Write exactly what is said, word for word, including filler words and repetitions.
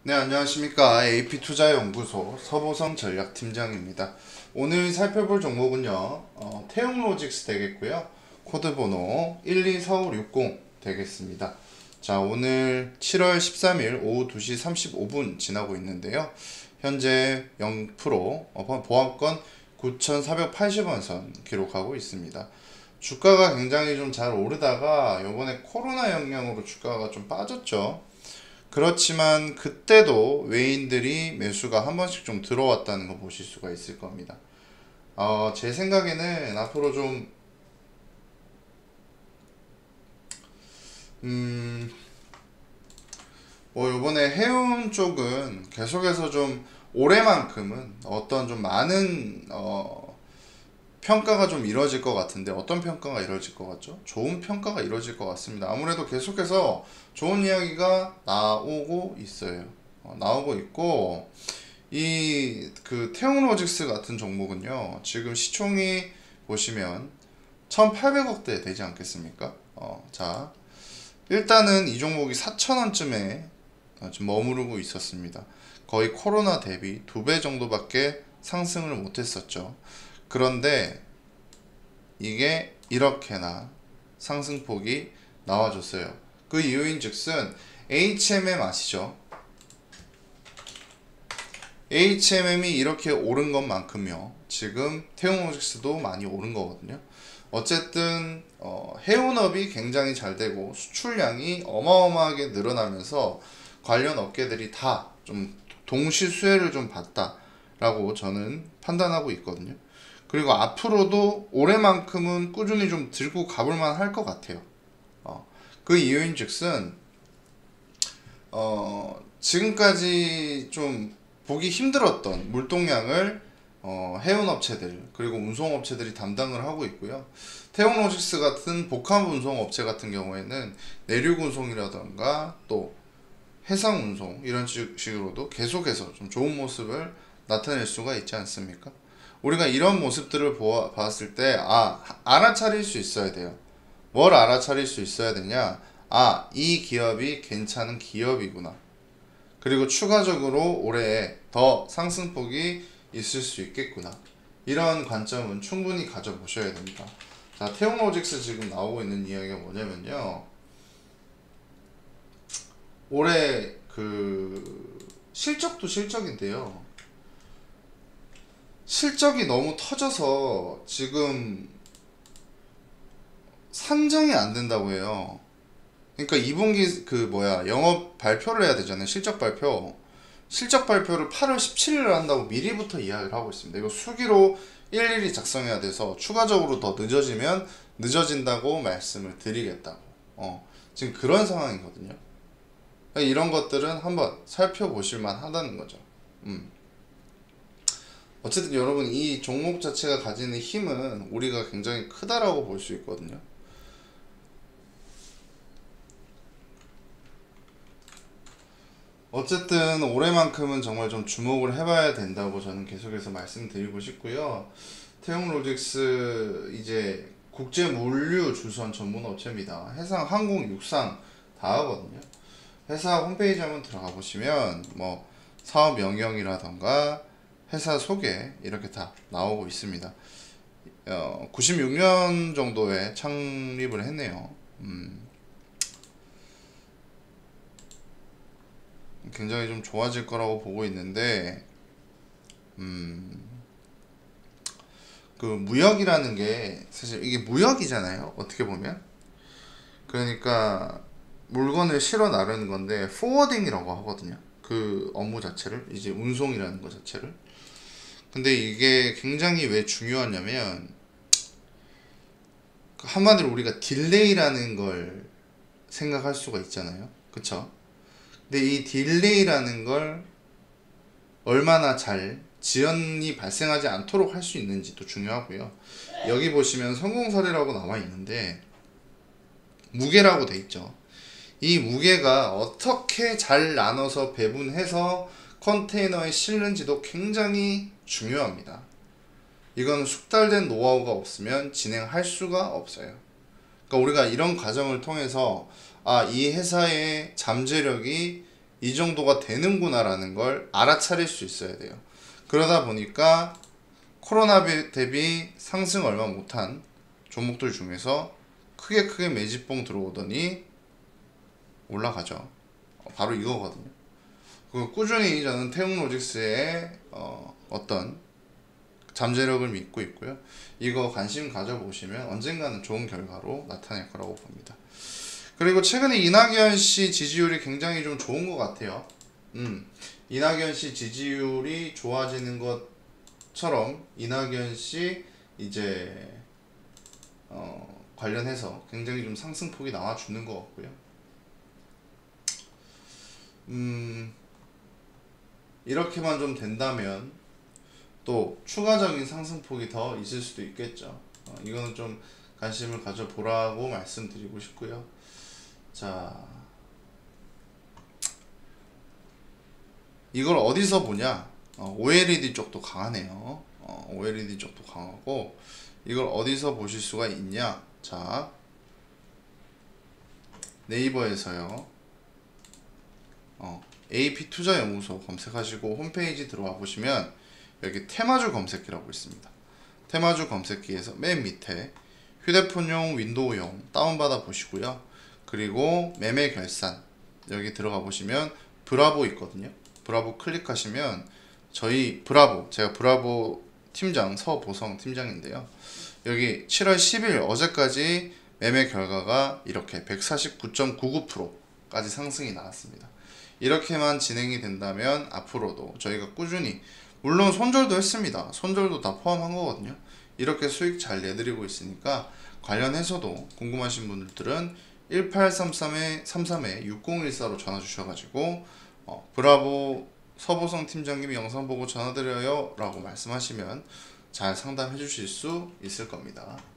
네, 안녕하십니까. 에이피투자연구소 서보성 전략팀장입니다. 오늘 살펴볼 종목은요, 어, 태용로직스 되겠고요. 코드번호 일 이 사 오 육 공 되겠습니다. 자, 오늘 칠월 십삼일 오후 두 시 삼십오 분 지나고 있는데요. 현재 영 퍼센트 어, 보합권 구천사백팔십 원 선 기록하고 있습니다. 주가가 굉장히 좀 잘 오르다가 요번에 코로나 영향으로 주가가 좀 빠졌죠. 그렇지만 그때도 외인들이 매수가 한 번씩 좀 들어왔다는 거 보실 수가 있을 겁니다. 어, 제 생각에는 앞으로 좀 음, 뭐 요번에 해운 쪽은 계속해서 좀 올해만큼은 어떤 좀 많은 어, 평가가 좀 이루어질 것 같은데, 어떤 평가가 이루어질 것 같죠? 좋은 평가가 이루어질 것 같습니다. 아무래도 계속해서 좋은 이야기가 나오고 있어요. 어, 나오고 있고, 이 그 태용로직스 같은 종목은요, 지금 시총이 보시면 천팔백억대 되지 않겠습니까? 어, 자, 일단은 이 종목이 사천 원쯤에 지금 머무르고 있었습니다. 거의 코로나 대비 두 배 정도밖에 상승을 못했었죠. 그런데 이게 이렇게나 상승폭이 나와줬어요. 그 이유인 즉슨 에이치엠엠 아시죠? 에이치엠엠이 이렇게 오른 것만큼요, 지금 태용로직스도 많이 오른 거거든요. 어쨌든 어, 해운업이 굉장히 잘 되고 수출량이 어마어마하게 늘어나면서 관련 업계들이 다 좀 동시 수혜를 좀 봤다라고 저는 판단하고 있거든요. 그리고 앞으로도 올해만큼은 꾸준히 좀 들고 가볼만 할 것 같아요. 어, 그 이유인 즉슨 어, 지금까지 좀 보기 힘들었던 물동량을 어, 해운업체들 그리고 운송업체들이 담당을 하고 있고요. 태용로직스 같은 복합 운송업체 같은 경우에는 내륙 운송이라던가 또 해상 운송 이런 식으로도 계속해서 좀 좋은 모습을 나타낼 수가 있지 않습니까? 우리가 이런 모습들을 보아, 봤을 때, 아, 알아차릴 수 있어야 돼요. 뭘 알아차릴 수 있어야 되냐? 아, 이 기업이 괜찮은 기업이구나. 그리고 추가적으로 올해 더 상승폭이 있을 수 있겠구나. 이런 관점은 충분히 가져보셔야 됩니다. 자, 태용로직스 지금 나오고 있는 이야기가 뭐냐면요. 올해 그 실적도 실적인데요. 실적이 너무 터져서 지금 산정이 안 된다고 해요. 그러니까 이 분기 그 뭐야 영업 발표를 해야 되잖아요. 실적 발표. 실적 발표를 팔월 십칠일에 한다고 미리부터 이야기를 하고 있습니다. 이거 수기로 일일이 작성해야 돼서 추가적으로 더 늦어지면 늦어진다고 말씀을 드리겠다고. 어, 지금 그런 상황이거든요. 이런 것들은 한번 살펴보실만 하다는 거죠. 음. 어쨌든 여러분, 이 종목 자체가 가지는 힘은 우리가 굉장히 크다라고 볼 수 있거든요. 어쨌든 올해만큼은 정말 좀 주목을 해봐야 된다고 저는 계속해서 말씀드리고 싶고요. 태용로직스 이제 국제물류 주선 전문 업체입니다. 해상, 항공, 육상 다 하거든요. 회사 홈페이지 한번 들어가 보시면 뭐 사업 영역이라던가 회사 소개 이렇게 다 나오고 있습니다. 어, 구십육 년 정도에 창립을 했네요. 음, 굉장히 좀 좋아질 거라고 보고 있는데, 음, 그 무역이라는 게 사실 이게 무역이잖아요. 어떻게 보면. 그러니까 물건을 실어 나르는 건데 포워딩이라고 하거든요. 그 업무 자체를, 이제 운송이라는 것 자체를. 근데 이게 굉장히 왜 중요하냐면, 한마디로 우리가 딜레이라는 걸 생각할 수가 있잖아요. 그쵸? 근데 이 딜레이라는 걸 얼마나 잘 지연이 발생하지 않도록 할 수 있는지도 중요하고요. 여기 보시면 성공 사례라고 나와 있는데 무게라고 돼 있죠. 이 무게가 어떻게 잘 나눠서 배분해서 컨테이너에 실는지도 굉장히 중요합니다. 이건 숙달된 노하우가 없으면 진행할 수가 없어요. 그러니까 우리가 이런 과정을 통해서 아, 이 회사의 잠재력이 이 정도가 되는구나 라는 걸 알아차릴 수 있어야 돼요. 그러다 보니까 코로나 대비 상승 얼마 못한 종목들 중에서 크게 크게 매집봉 들어오더니 올라가죠. 바로 이거거든요. 그 꾸준히 저는 태웅로직스의 어, 어떤 잠재력을 믿고 있고요. 이거 관심 가져보시면 언젠가는 좋은 결과로 나타날 거라고 봅니다. 그리고 최근에 이낙연 씨 지지율이 굉장히 좀 좋은 것 같아요. 음, 이낙연 씨 지지율이 좋아지는 것처럼 이낙연 씨 이제 어, 관련해서 굉장히 좀 상승폭이 나와주는 것 같고요. 음, 이렇게만 좀 된다면 또 추가적인 상승폭이 더 있을 수도 있겠죠. 어, 이거는 좀 관심을 가져보라고 말씀드리고 싶고요. 자, 이걸 어디서 보냐? 어, 오엘이디 쪽도 강하네요. 어, 오엘이디 쪽도 강하고 이걸 어디서 보실 수가 있냐? 자, 네이버에서요. 어, 에이피 투자연구소 검색하시고 홈페이지 들어와 보시면 여기 테마주 검색기라고 있습니다. 테마주 검색기에서 맨 밑에 휴대폰용, 윈도우용 다운받아 보시고요. 그리고 매매 결산 여기 들어가 보시면 브라보 있거든요. 브라보 클릭하시면 저희 브라보, 제가 브라보 팀장 서보성 팀장인데요. 여기 칠월 십일 어제까지 매매 결과가 이렇게 백사십구 점 구구 퍼센트까지 상승이 나왔습니다. 이렇게만 진행이 된다면 앞으로도 저희가 꾸준히, 물론 손절도 했습니다. 손절도 다 포함한 거거든요. 이렇게 수익 잘 내드리고 있으니까 관련해서도 궁금하신 분들은 일팔삼삼 삼삼 육공일사로 전화 주셔가지고 어, 브라보 서보성 팀장님이 영상 보고 전화드려요 라고 말씀하시면 잘 상담해 주실 수 있을 겁니다.